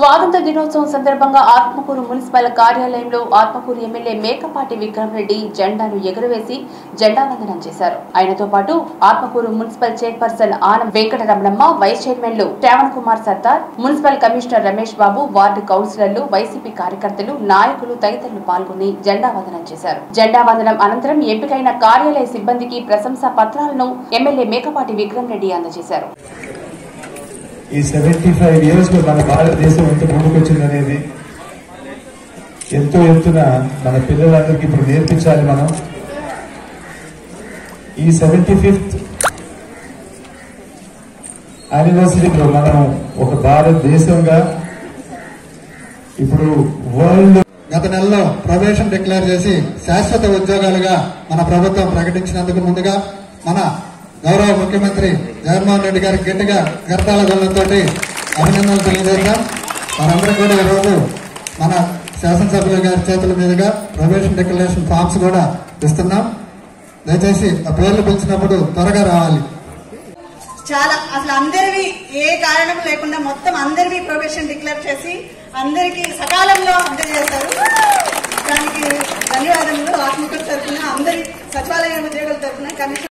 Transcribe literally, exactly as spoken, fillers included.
స్వాతంత్ర దినోత్సవం సందర్భంగా ఆత్మకూరు మున్సిపల్ కార్యాలయంలో ఆత్మకూరు ఎమ్మెల్యే మేకపాటి విక్రమ్ రెడ్డి జెండాను ఎగురవేసి జెండా వందనం చేశారు. ఆయనతో పాటు Atmakur municipal chairperson Anam Venkataramanamma, vice చైర్మన్లు Shravan Kumar Sardar, municipal commissioner Ramesh Babu, ward కౌన్సిలర్లు, వైసీపీ కార్యకర్తలు, నాయకులు తదితరులు పాల్గొని జెండా వందనం చేశారు. జెండా వందనం అనంతరం ఎంపికైన కార్యాలయ సిబ్బందికి ప్రశంసా పత్రాలను ఎమ్మెల్యే మేకపాటి విక్రమ్ రెడ్డి అందజేశారు. ఈ సెవెంటీ ఫైవ్ ఇయర్స్ లో మన భారతదేశం ఎంత ముందుకొచ్చిందనేది ఎంతో ఎత్తున మన పిల్లలందరికీ ఇప్పుడు నేర్పించాలి. మనం ఈ సెవెంటీ ఫిఫ్త్ యానివర్సరీలో మనం ఒక భారతదేశంగా ఇప్పుడు వరల్డ్ గత నెలలో ప్రవేశం డిక్లేర్ చేసి శాశ్వత ఉద్యోగాలుగా మన ప్రభుత్వం ప్రకటించినందుకు ముందుగా మన గౌరవ ముఖ్యమంత్రి జగన్మోహన్ రెడ్డి గారికి గట్టిగా కరతాళ గొల్లతో అభినందనలు తెలియజేద్దాం. వారందరూ కూడా ఈరోజు మన శాసనసభ్యుల గారి చేతుల మీదుగా ప్రవేశం డిక్లరేషన్ ఫామ్స్ కూడా ఇస్తున్నాం. దయచేసి ఆ పేర్లు పిలిచినప్పుడు త్వరగా రావాలి. చాలా అసలు అందరివి ఏ కారణం లేకుండా మొత్తం అందరివి ప్రొఫెషన్ డిక్లేర్ చేసి అందరికీ సకాలంలో అందజేశారు. దానికి ధన్యవాదములు. ఆత్మకూరు తరఫున అందరి సచివాలయ ఉద్యోగుల తరఫున కమిషన్